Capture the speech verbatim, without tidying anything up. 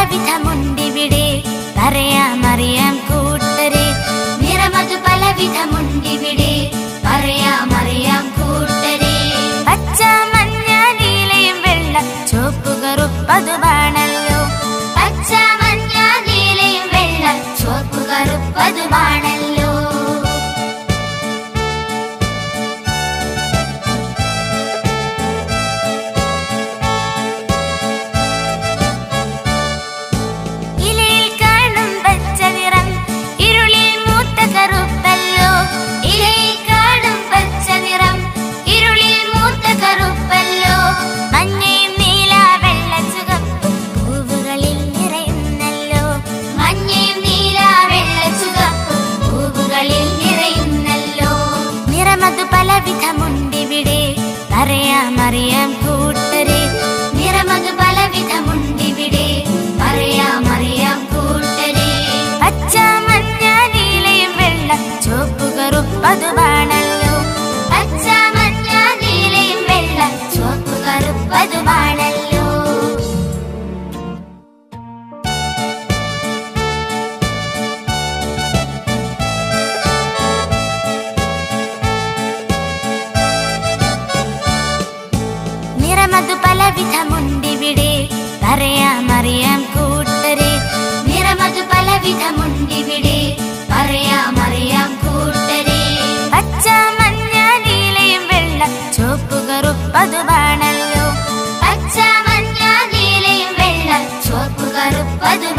പലവിധമുണ്ടിവിടെ പറയാമറിയാം കൂട്ടരെ. നിറമതു പലവിധമുണ്ടിവിടെ പറയാമറിയാം കൂട്ടരെ. പച്ച മഞ്ഞ നീലയും വെള്ള ചുവപ്പ് കറുപ്പതുമാണല്ലോ. പച്ച മഞ്ഞ നീലയും വെള്ള ചുവപ്പ് കറുപ്പതുമാണല്ലോ. പലവിധമുണ്ടിവിടെ പറയാമറിയാം കൂട്ടരെ. നിറമതു പലവിധമുണ്ടിവിടെ പറയാമറിയാം കൂട്ടരെ. പച്ച മഞ്ഞ നീലയും വെള്ള ചുവപ്പ് കറുപ്പതുമാണല്ലോ. പച്ച മഞ്ഞ നീലയും വെള്ള ചുവപ്പ് കറുപ്പതുമാണല്ലോ. നിറമതു പലവിധമുണ്ടിവിടെ പറയാമറിയാം കൂട്ടരെ. നിറമതു പലവിധമുണ്ടിവിടെ പറയാമറിയാം കൂട്ടരെ. പച്ച മഞ്ഞ നീലയും വെള്ള ചുവപ്പ് കറുപ്പതുമാണല്ലോ. പച്ച മഞ്ഞ നീലയും വെള്ള ചുവപ്പ് കറുപ്പതു